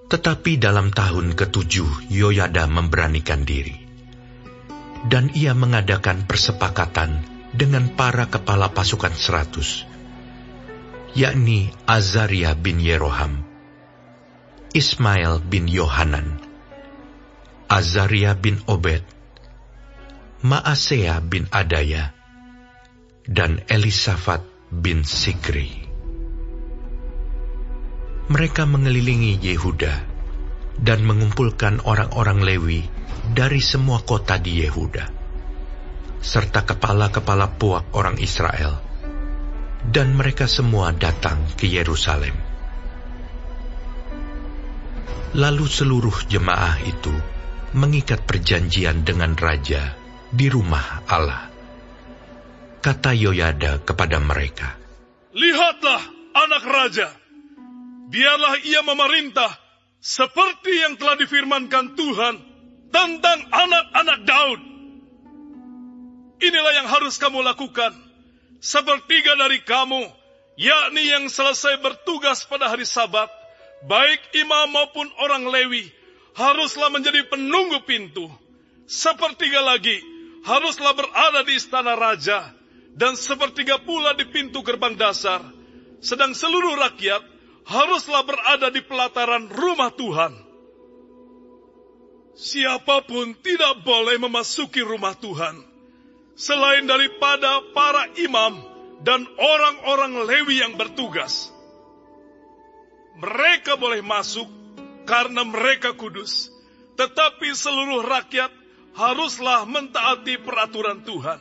Tetapi dalam tahun ke-7 Yoyada memberanikan diri, dan ia mengadakan persepakatan dengan para kepala pasukan 100, yakni Azaria bin Yeroham, Ismail bin Yohanan, Azaria bin Obed, Maasea bin Adaya, dan Elisafat bin Sikri. Mereka mengelilingi Yehuda dan mengumpulkan orang-orang Lewi dari semua kota di Yehuda, serta kepala-kepala puak orang Israel, dan mereka semua datang ke Yerusalem. Lalu seluruh jemaah itu mengikat perjanjian dengan raja di rumah Allah. Kata Yoyada kepada mereka, "Lihatlah anak raja. Biarlah ia memerintah seperti yang telah difirmankan Tuhan tentang anak-anak Daud. Inilah yang harus kamu lakukan. Sepertiga dari kamu, yakni yang selesai bertugas pada hari Sabat, baik imam maupun orang Lewi, haruslah menjadi penunggu pintu. Sepertiga lagi haruslah berada di istana raja, dan sepertiga pula di pintu gerbang dasar. Sedang seluruh rakyat haruslah berada di pelataran rumah Tuhan. Siapapun tidak boleh memasuki rumah Tuhan, selain daripada para imam dan orang-orang Lewi yang bertugas. Mereka boleh masuk karena mereka kudus, tetapi seluruh rakyat haruslah mentaati peraturan Tuhan.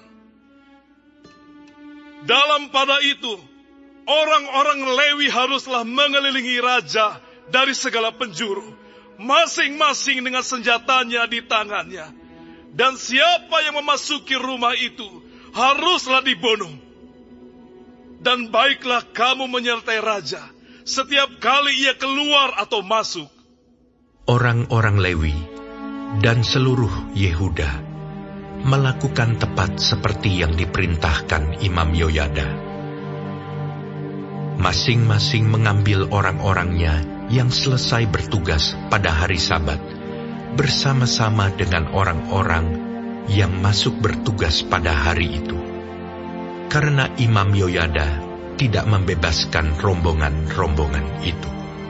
Dalam pada itu, orang-orang Lewi haruslah mengelilingi raja dari segala penjuru, masing-masing dengan senjatanya di tangannya. Dan siapa yang memasuki rumah itu haruslah dibunuh. Dan baiklah kamu menyertai raja setiap kali ia keluar atau masuk." Orang-orang Lewi dan seluruh Yehuda melakukan tepat seperti yang diperintahkan Imam Yoyada. Masing-masing mengambil orang-orangnya yang selesai bertugas pada hari Sabat, bersama-sama dengan orang-orang yang masuk bertugas pada hari itu. Karena Imam Yoyada tidak membebaskan rombongan-rombongan itu.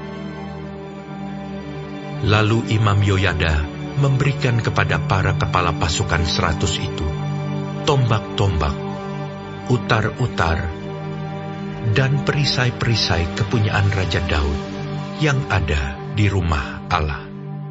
Lalu Imam Yoyada memberikan kepada para kepala pasukan 100 itu tombak-tombak, utar-utar, dan perisai-perisai kepunyaan Raja Daud yang ada di rumah Allah.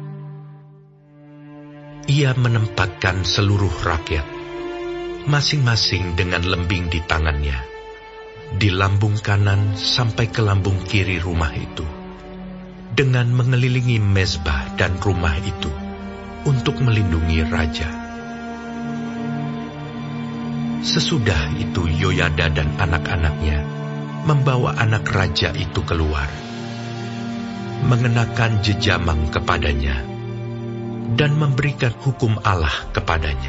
Ia menempatkan seluruh rakyat, masing-masing dengan lembing di tangannya, di lambung kanan sampai ke lambung kiri rumah itu, dengan mengelilingi mezbah dan rumah itu untuk melindungi raja. Sesudah itu Yoyada dan anak-anaknya membawa anak raja itu keluar, mengenakan jejamang kepadanya, dan memberikan hukum Allah kepadanya.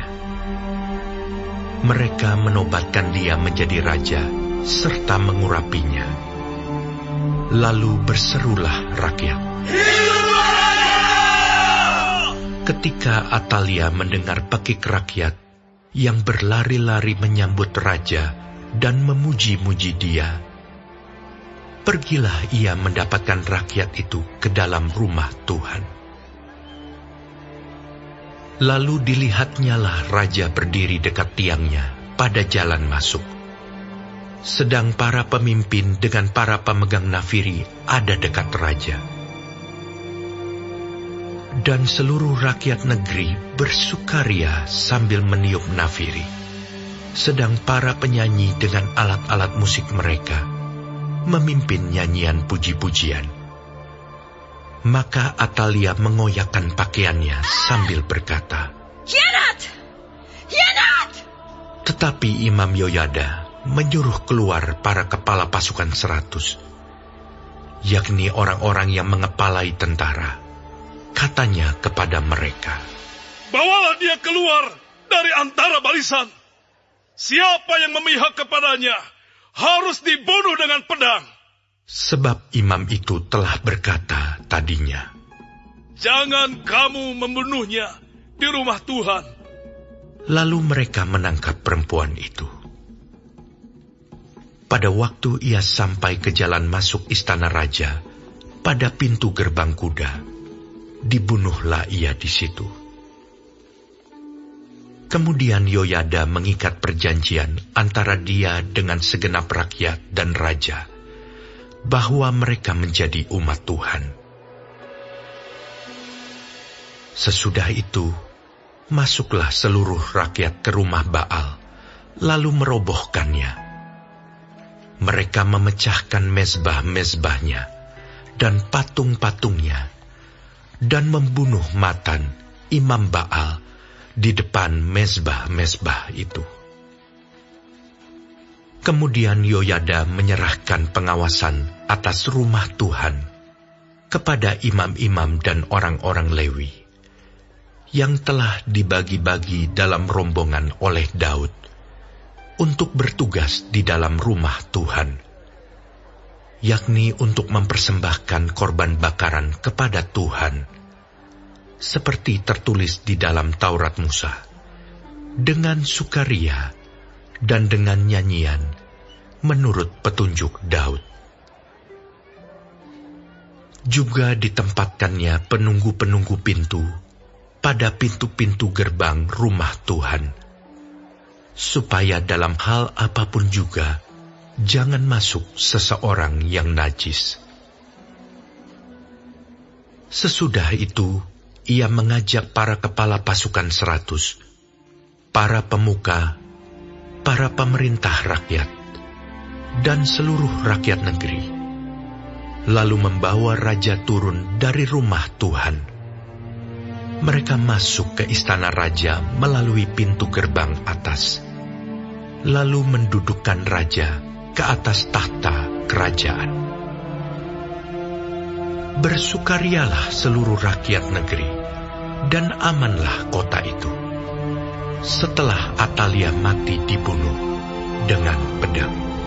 Mereka menobatkan dia menjadi raja, serta mengurapinya. Lalu berserulah rakyat. Ketika Atalia mendengar pekik rakyat yang berlari-lari menyambut raja dan memuji-muji dia, pergilah ia mendapatkan rakyat itu ke dalam rumah Tuhan. Lalu dilihatnyalah raja berdiri dekat tiangnya pada jalan masuk, sedang para pemimpin dengan para pemegang nafiri ada dekat raja. Dan seluruh rakyat negeri bersukaria sambil meniup nafiri, sedang para penyanyi dengan alat-alat musik mereka memimpin nyanyian puji-pujian. Maka Atalia mengoyakkan pakaiannya sambil berkata, "Hianat! Hianat!" Tetapi Imam Yoyada menyuruh keluar para kepala pasukan 100, yakni orang-orang yang mengepalai tentara. Katanya kepada mereka, "Bawalah dia keluar dari antara barisan. Siapa yang memihak kepadanya harus dibunuh dengan pedang." Sebab imam itu telah berkata tadinya, Jangan kamu membunuhnya di rumah Tuhan. Lalu mereka menangkap perempuan itu. Pada waktu ia sampai ke jalan masuk istana raja, pada pintu gerbang kuda, dibunuhlah ia di situ. Kemudian Yoyada mengikat perjanjian antara dia dengan segenap rakyat dan raja, bahwa mereka menjadi umat Tuhan. Sesudah itu, masuklah seluruh rakyat ke rumah Baal, lalu merobohkannya. Mereka memecahkan mezbah-mezbahnya dan patung-patungnya, dan membunuh Matan, imam Baal, di depan mezbah-mezbah itu. Kemudian Yoyada menyerahkan pengawasan atas rumah Tuhan kepada imam-imam dan orang-orang Lewi, yang telah dibagi-bagi dalam rombongan oleh Daud, untuk bertugas di dalam rumah Tuhan, yakni untuk mempersembahkan korban bakaran kepada Tuhan, seperti tertulis di dalam Taurat Musa, dengan sukaria dan dengan nyanyian, menurut petunjuk Daud. Juga ditempatkannya penunggu-penunggu pintu pada pintu-pintu gerbang rumah Tuhan, supaya dalam hal apapun juga jangan masuk seseorang yang najis. Sesudah itu, ia mengajak para kepala pasukan 100, para pemuka, para pemerintah rakyat, dan seluruh rakyat negeri, lalu membawa raja turun dari rumah Tuhan. Mereka masuk ke istana raja melalui pintu gerbang atas, lalu mendudukkan raja ke atas tahta kerajaan. Bersukarialah seluruh rakyat negeri, dan amanlah kota itu, setelah Atalia mati dibunuh dengan pedang.